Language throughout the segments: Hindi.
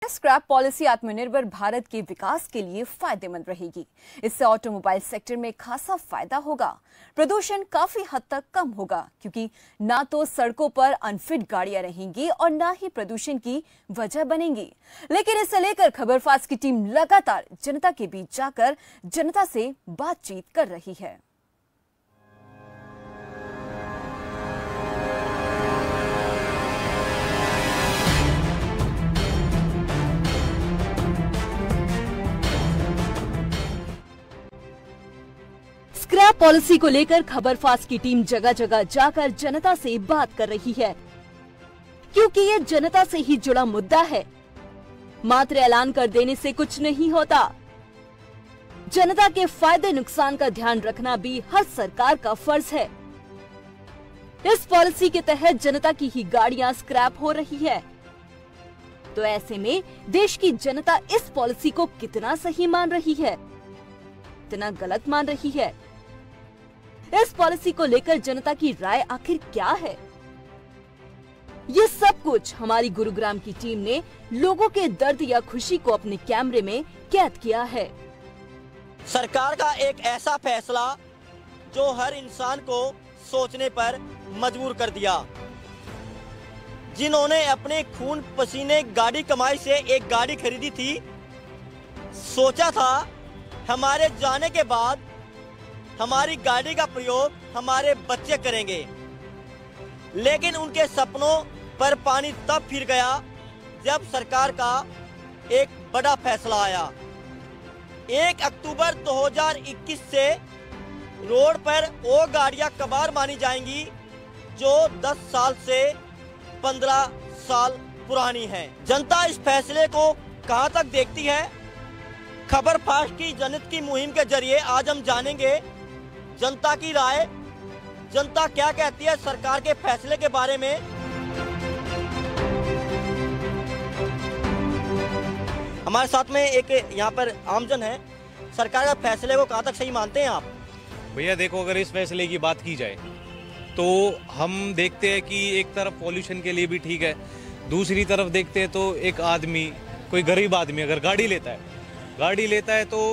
स्क्रैप पॉलिसी आत्मनिर्भर भारत के विकास के लिए फायदेमंद रहेगी। इससे ऑटोमोबाइल सेक्टर में खासा फायदा होगा। प्रदूषण काफी हद तक कम होगा क्योंकि ना तो सड़कों पर अनफिट गाड़ियां रहेंगी और ना ही प्रदूषण की वजह बनेंगी। लेकिन इसे लेकर खबरफास्ट की टीम लगातार जनता के बीच जाकर जनता से बातचीत कर रही है। स्क्रैप पॉलिसी को लेकर खबरफास्ट की टीम जगह जगह जाकर जनता से बात कर रही है, क्योंकि ये जनता से ही जुड़ा मुद्दा है। मात्र ऐलान कर देने से कुछ नहीं होता। जनता के फायदे नुकसान का ध्यान रखना भी हर सरकार का फर्ज है। इस पॉलिसी के तहत जनता की ही गाड़ियां स्क्रैप हो रही है, तो ऐसे में देश की जनता इस पॉलिसी को कितना सही मान रही है, कितना गलत मान रही है। इस पॉलिसी को लेकर जनता की राय आखिर क्या है, ये सब कुछ हमारी गुरुग्राम की टीम ने लोगों के दर्द या खुशी को अपने कैमरे में कैद किया है। सरकार का एक ऐसा फैसला जो हर इंसान को सोचने पर मजबूर कर दिया। जिन्होंने अपने खून पसीने गाड़ी कमाई से एक गाड़ी खरीदी थी, सोचा था हमारे जाने के बाद हमारी गाड़ी का प्रयोग हमारे बच्चे करेंगे, लेकिन उनके सपनों पर पानी तब फिर गया जब सरकार का एक बड़ा फैसला आया। 1 अक्टूबर 2021 से रोड पर वो गाड़ियां कबाड़ मानी जाएंगी जो 10 साल से 15 साल पुरानी हैं। जनता इस फैसले को कहां तक देखती है? खबरफास्ट की जनहित की मुहिम के जरिए आज हम जानेंगे जनता की राय, जनता क्या कहती है सरकार के फैसले के बारे में। हमारे साथ में एक यहाँ पर आमजन है। सरकार के फैसले को कहां तक सही मानते हैं आप? भैया देखो, अगर इस फैसले की बात की जाए तो हम देखते हैं कि एक तरफ पॉल्यूशन के लिए भी ठीक है, दूसरी तरफ देखते हैं तो एक आदमी, कोई गरीब आदमी अगर गाड़ी लेता है तो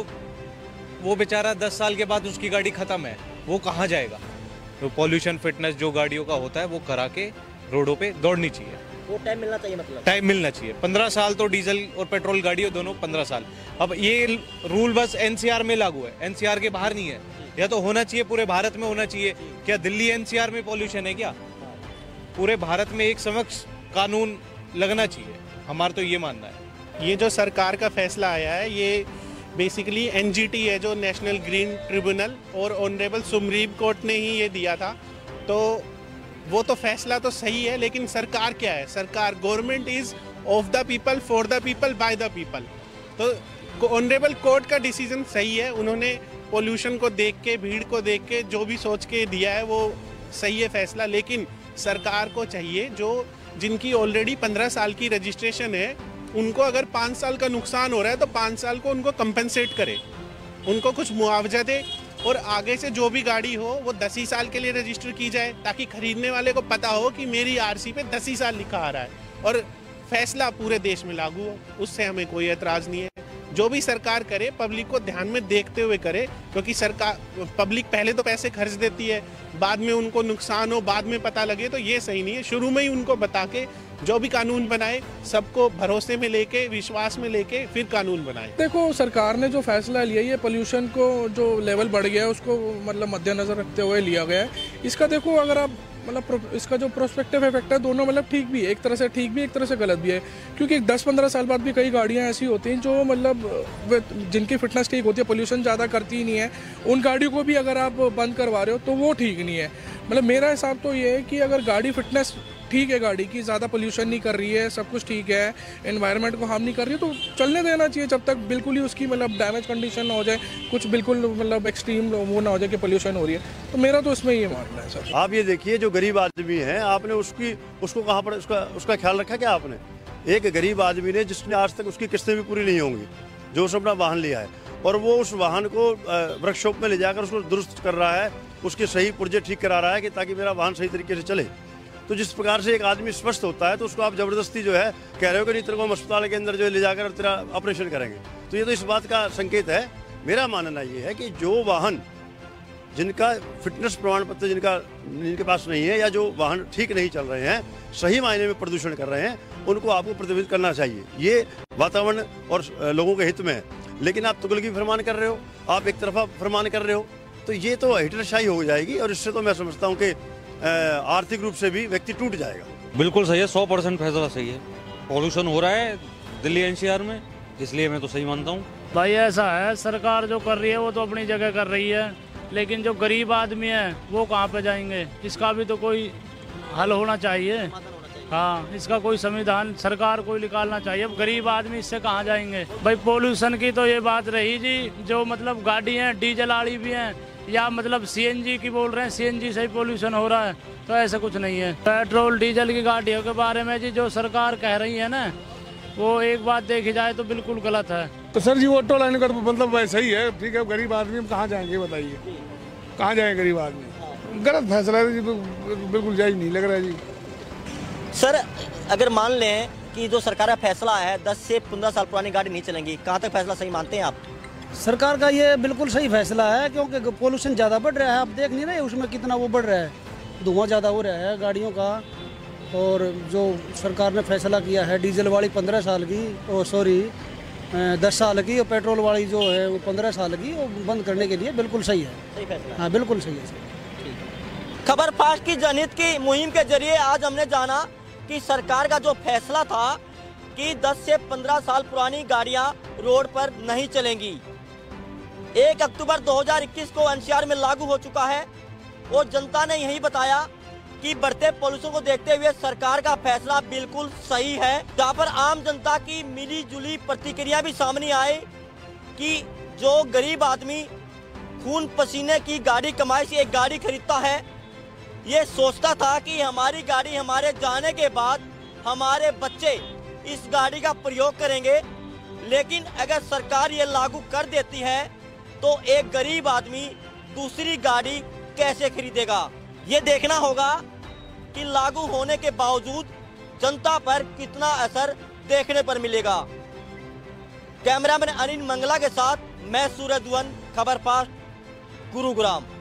वो बेचारा 10 साल के बाद उसकी गाड़ी खत्म है, वो कहाँ जाएगा? तो पॉल्यूशन फिटनेस जो गाड़ियों का होता है वो करा के रोडों पे दौड़नी चाहिए। वो टाइम मिलना चाहिए, मतलब टाइम मिलना चाहिए। 15 साल तो डीजल और पेट्रोल गाड़ियों दोनों 15 साल। अब ये रूल बस एनसीआर में लागू है, एनसीआर के बाहर नहीं है। या तो होना चाहिए, पूरे भारत में होना चाहिए। क्या दिल्ली एनसीआर में पॉल्यूशन है क्या? पूरे भारत में एक समक्ष कानून लगना चाहिए, हमारा तो ये मानना है। ये जो सरकार का फैसला आया है ये बेसिकली एनजीटी है, जो नेशनल ग्रीन ट्रिब्यूनल, और ऑनरेबल सुप्रीम कोर्ट ने ही ये दिया था। तो वो तो फैसला तो सही है, लेकिन सरकार क्या है? सरकार government is of the people, for the people, by the people. तो ऑनरेबल कोर्ट का डिसीजन सही है। उन्होंने पोल्यूशन को देख के, भीड़ को देख के जो भी सोच के दिया है वो सही है फैसला। लेकिन सरकार को चाहिए जो जिनकी ऑलरेडी 15 साल की रजिस्ट्रेशन है, उनको अगर 5 साल का नुकसान हो रहा है तो 5 साल को उनको कंपनसेट करे, उनको कुछ मुआवजा दे, और आगे से जो भी गाड़ी हो वो 10 ही साल के लिए रजिस्टर की जाए, ताकि खरीदने वाले को पता हो कि मेरी आरसी पे 10 ही साल लिखा आ रहा है और फैसला पूरे देश में लागू हो। उससे हमें कोई एतराज़ नहीं है। जो भी सरकार करे पब्लिक को ध्यान में देखते हुए करे, क्योंकि सरकार पब्लिक पहले तो पैसे खर्च देती है, बाद में उनको नुकसान हो, बाद में पता लगे, तो ये सही नहीं है। शुरू में ही उनको बता के जो भी कानून बनाए सबको भरोसे में लेके, विश्वास में लेके फिर कानून बनाए। देखो, सरकार ने जो फैसला लिया, ये पोल्यूशन को जो लेवल बढ़ गया है उसको मतलब मद्देनजर रखते हुए लिया गया है। इसका देखो, अगर आप मतलब इसका जो प्रोस्पेक्टिव इफेक्ट है दोनों मतलब ठीक भी है, एक तरह से ठीक भी, एक तरह से गलत भी है। क्योंकि 10-15 साल बाद भी कई गाड़ियां ऐसी होती हैं जो मतलब जिनकी फिटनेस ठीक होती है, पोल्यूशन ज़्यादा करती ही नहीं है, उन गाड़ियों को भी अगर आप बंद करवा रहे हो तो वो ठीक नहीं है। मतलब मेरा हिसाब तो ये है कि अगर गाड़ी फिटनेस ठीक है, गाड़ी की ज़्यादा पोल्यूशन नहीं कर रही है, सब कुछ ठीक है, एनवायरनमेंट को हार्म नहीं कर रही है, तो चलने देना चाहिए जब तक बिल्कुल ही उसकी मतलब डैमेज कंडीशन ना हो जाए, कुछ बिल्कुल मतलब एक्सट्रीम वो ना हो जाए कि पोल्यूशन हो रही है। तो मेरा तो इसमें ये मानना है सर। आप ये देखिए, जो गरीब आदमी है, आपने उसको कहाँ पर उसका ख्याल रखा क्या आपने? एक गरीब आदमी ने जिसने आज तक उसकी किस्तें भी पूरी नहीं होंगी, जो उसने अपना वाहन लिया है और वो उस वाहन को वर्कशॉप में ले जाकर उसको दुरुस्त कर रहा है, उसके सही पुर्जे ठीक करा रहा है कि ताकि मेरा वाहन सही तरीके से चले। तो जिस प्रकार से एक आदमी स्वस्थ होता है तो उसको आप जबरदस्ती जो है कह रहे हो कि नहीं तेरे को हम अस्पताल के अंदर जो है ले जाकर तेरा ऑपरेशन करेंगे, तो ये तो इस बात का संकेत है। मेरा मानना ये है कि जो वाहन जिनका फिटनेस प्रमाण पत्र जिनके पास नहीं है, या जो वाहन ठीक नहीं चल रहे हैं, सही मायने में प्रदूषण कर रहे हैं, उनको आपको प्रतिबंधित करना चाहिए। ये वातावरण और लोगों के हित में है। लेकिन आप तुगलकी फरमान कर रहे हो, आप एक तरफा फरमान कर रहे हो, तो ये तो हिटलरशाही हो जाएगी और इससे तो मैं समझता हूँ कि आर्थिक रूप से भी व्यक्ति टूट जाएगा। बिल्कुल सही है, 100% फैसला सही है। पॉल्यूशन हो रहा है दिल्ली एनसीआर में, इसलिए मैं तो सही मानता हूँ। भाई ऐसा है, सरकार जो कर रही है वो तो अपनी जगह कर रही है, लेकिन जो गरीब आदमी है वो कहाँ पे जाएंगे? इसका भी तो कोई हल होना चाहिए। हाँ, इसका कोई संविधान सरकार को निकालना चाहिए। अब गरीब आदमी इससे कहाँ जाएंगे? भाई पोल्यूशन की तो ये बात रही जी, जो मतलब गाड़ी है डीजल वाली भी हैं या मतलब सीएनजी की बोल रहे हैं, सीएनजी से ही पोल्यूशन हो रहा है, तो ऐसा कुछ नहीं है। पेट्रोल डीजल की गाड़ियों के बारे में जी जो सरकार कह रही है ना, वो एक बात देखी जाए तो बिल्कुल गलत है। तो सर जी ऑटो लाइन का तो मतलब वैसा ही है, ठीक है। गरीब आदमी हम कहाँ जाएंगे बताइए, कहाँ जाएंगे गरीब आदमी? गलत फैसला है जी, बिल्कुल जायज नहीं लग रहा है जी। सर अगर मान लें कि जो सरकार का फैसला है 10 से 15 साल पुरानी गाड़ी नहीं चलेंगी, कहाँ तक फैसला सही मानते हैं आप? सरकार का ये बिल्कुल सही फैसला है, क्योंकि पोल्यूशन ज़्यादा बढ़ रहा है। आप देख नहीं रहे उसमें कितना वो बढ़ रहा है, धुआं ज़्यादा हो रहा है गाड़ियों का। और जो सरकार ने फैसला किया है डीजल वाली 15 साल की, 10 साल की, और पेट्रोल वाली जो है वो 15 साल की, वो बंद करने के लिए बिल्कुल सही है। सही फैसला। हाँ बिल्कुल सही है। खबर फास्ट की जनहित की मुहिम के जरिए आज हमने जाना कि सरकार का जो फैसला था कि 10 से 15 साल पुरानी गाड़ियां रोड पर नहीं चलेंगी, 1 अक्टूबर 2021 को एनसीआर में लागू हो चुका है। और जनता ने यही बताया कि बढ़ते पॉल्यूशन को देखते हुए सरकार का फैसला बिल्कुल सही है। जहां पर आम जनता की मिली जुली प्रतिक्रिया भी सामने आए कि जो गरीब आदमी खून पसीने की गाड़ी कमाई से एक गाड़ी खरीदता है, ये सोचता था कि हमारी गाड़ी हमारे जाने के बाद हमारे बच्चे इस गाड़ी का प्रयोग करेंगे, लेकिन अगर सरकार ये लागू कर देती है तो एक गरीब आदमी दूसरी गाड़ी कैसे खरीदेगा? ये देखना होगा कि लागू होने के बावजूद जनता पर कितना असर देखने पर मिलेगा। कैमरामैन अनिल मंगला के साथ मैं सूरज दुवन, खबर फास्ट, गुरुग्राम।